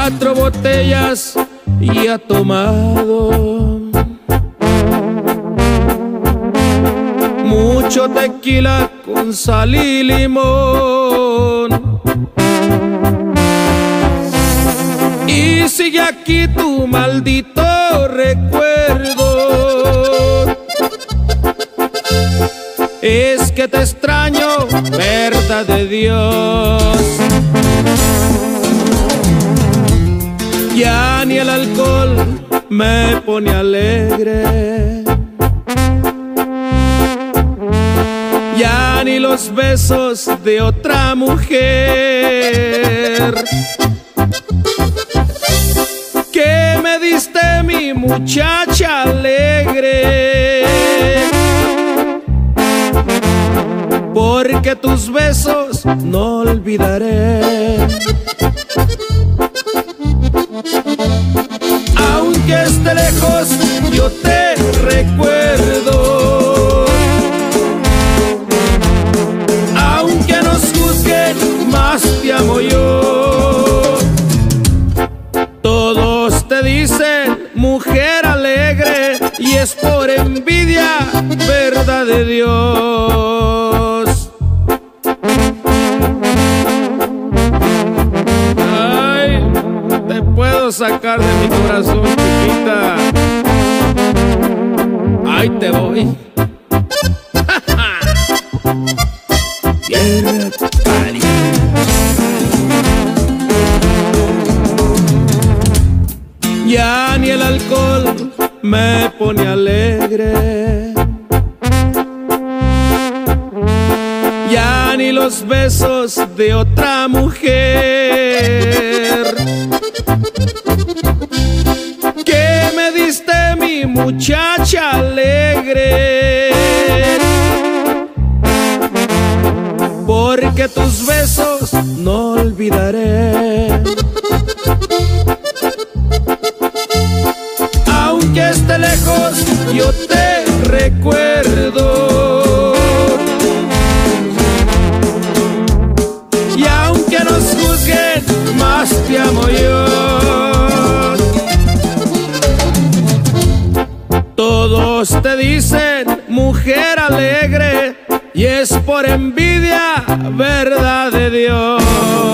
4 botellas y ha tomado mucho tequila con sal y limón. Y sigue aquí tu maldito recuerdo. Es que te extraño, verdad de Dios. Ya ni el alcohol me pone alegre, ya ni los besos de otra mujer. ¿Qué me diste, mi muchacha alegre? Porque tus besos no olvidaré. Aunque esté lejos, yo te recuerdo. Aunque nos juzguen, más te amo yo. Todos te dicen mujer alegre, y es por envidia, verdad de Dios. Ay, te puedo sacar de mi corazón, chiquita. Ahí te voy. Ya ni el alcohol me pone alegre, ya ni los besos de otra mujer. ¿Qué me diste, mi muchacha alegre? Porque tus besos no olvidaré. Aunque esté lejos, yo te recuerdo. Y aunque nos juzguen, más te amo yo. Todos te dicen mujer alegre, y es por envidia, verdad de Dios.